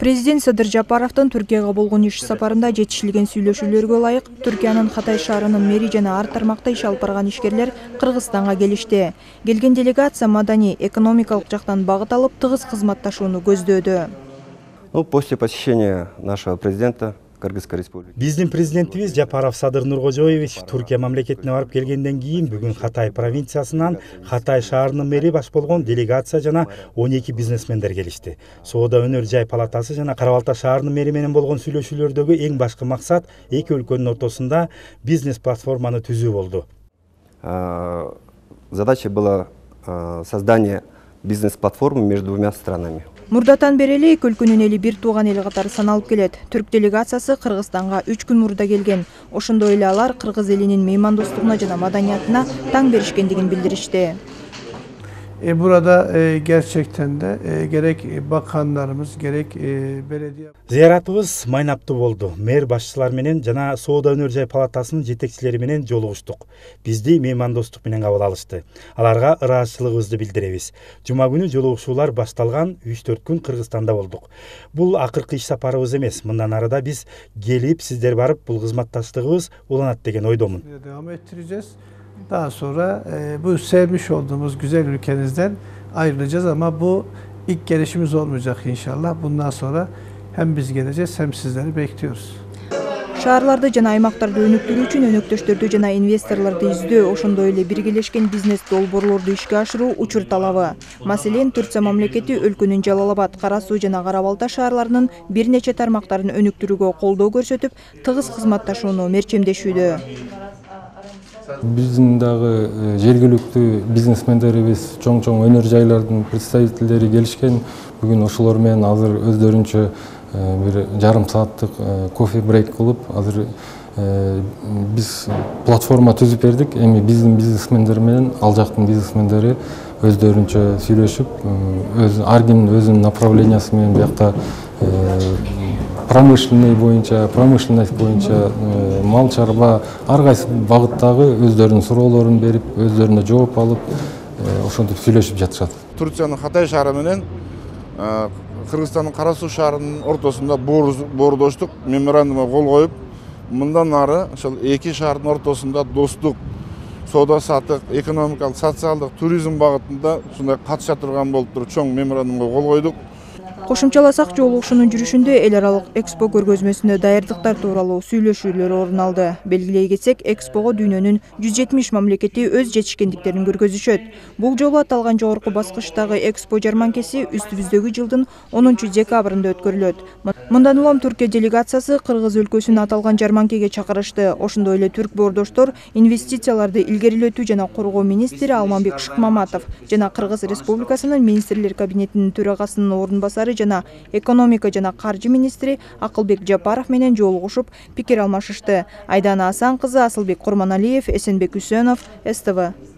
Президент Садыр Жапаровдун Түркияга болгон иш сапарында жетишилген сүйлөшүүлөргө ылайык Түркиянын Хатай шаарынын мэри жана ар тармакта иш алып барган ишкерлер Кыргызстанга келишти. Келген делегация маданий, экономикалык жактан багыт алып, тыгыз кызматташууну көздөөдө. После посещения нашего президента Кыргызской республики. Биздин президентибиз Жапаров Садыр Нуркожоевич Түркия мамлекетине барып келгенден кийин бүгүн Хатай провинциясынан Хатай шаарынын мэри баш болгон делегация жана 12 бизнесмендер келишти. Соода өнөр жай палатасы жана Кара-Балта шаарынын мэри менен болгон сүйлөшүүлөрдөгү эң башкы максат эки өлкөнүн ортосунда бизнес платформаны түзүү болду. Задача была создание бизнес-платформы между двумя странами. Мурдатан бери эле эки өлкөнүн эли бир тууган эл катары саналып келет. Түрк делегациясы Кыргызстанга 3 күн мурда келген. Ошондой эле алар кыргыз элинин меймандостугуна жана маданиятына таң беришкендигин билдиришти. Burada gerçekten de gerek bakanlarımız gerek belediye. Зыяратыбыз майнаптуу болду. Мэр башчылар менен жана Соода өнөр жай палатасынын жетекчилери менен жолугуштук. Бизди меймандостук менен кабыл алышты. Аларга ыраазычылыгыбызды билдиребиз. Жума күнү жолугушуулар башталган 3-4 күн Кыргызстанда болдук. Бул акыркы иш сапарыбыз эмес. Мындан арада биз келип, сиздер барып, бул кызматташтыгыбыз уланат деген ойдомун. Devam ettireceğiz. Daha sonra bu sevmiş olduğumuz güzel ülkenizden ayrılacağız ama bu ilk gelişimiz olmayacak inşallah. Bundan sonra hem biz geleceğiz hem sizleri bekliyoruz. Шаарларды жана аймактарды өнүктүрүү үчүн өнөктөштөрдү жана инвесторлорду издөө, ошондой эле биргелешкен бизнес долбоорлорду ишке ашыруу учур талабы. Маселен, Түркия мамлекети өлкөнүн Жалал-Абад, Кара Суу жана Кара-Балта шаарларынын бир нече тармактарын өнүктүрүүгө колдоо көрсөтүп, тыгыз кызматташууну мерчемдешүүдө. Биздин дагы жергиликтүү бизнесмендерибиз, чоң-чоң өнөр жайлардын представителдери келишкен. Бүгүн ошолор менен азыр өздөрүнчө бир жарым сааттык кофе брейк кылып, азыр биз платформа түзүп бердик. Эми биздин бизнесмендер менен ал жактын бизнесмендери өздөрүнчө сүйлөшүп, ар ким өзүнүн направлениясы менен биякта промышленность боюнча мал чарба ар кайсы багыттагы өздөрүнүн суроолорун берип, өздөрүнө жооп алып, ошентип сүйлөшүп жатышат. Түркиянын Хатай шаары менен Кыргызстандын Кара Суу шаарынын ортосунда боордоштук меморандумга кол коюп, мындан ары ошол эки шаардын ортосунда достук, соода саттык, экономикалык, социалдык, туризм багытында ушундай катыша турган болуп туруп чоң меморандумга кол койдук. Кошумчаласак, жолугушуунун жүрүшүндө эл аралык экспо көргөзмөсүнө даярдыктар тууралуу сүйлөшүүлөр орун алды. Белгилей кетсек, экспого дүйнөнүн 170 мамлекети өз жетишкендиктерин көргөзүшөт. Бул жолу аталган жогорку баскычтагы экспо жарманкеси үстүбүздөгү жылдын 10-декабрында өткөрүлөт. Мындан улам Түркия делегациясы Кыргыз өлкөсүн аталган жарманкеге чакырышты. Ошондой эле түрк боордоштор инвестицияларды илгерилетүү жана коргоо министри Алманбек Шыкмаматов жана Кыргыз Республикасынын министрлер кабинетинин төрагасынын орун басары жана экономика жана каржы министри Акылбек Жапаров менен жолугушуп, пикир алмашышты. Айдана Асан кызы, Асылбек Курманалиев, Эсенбек Үсөнов, СТВ.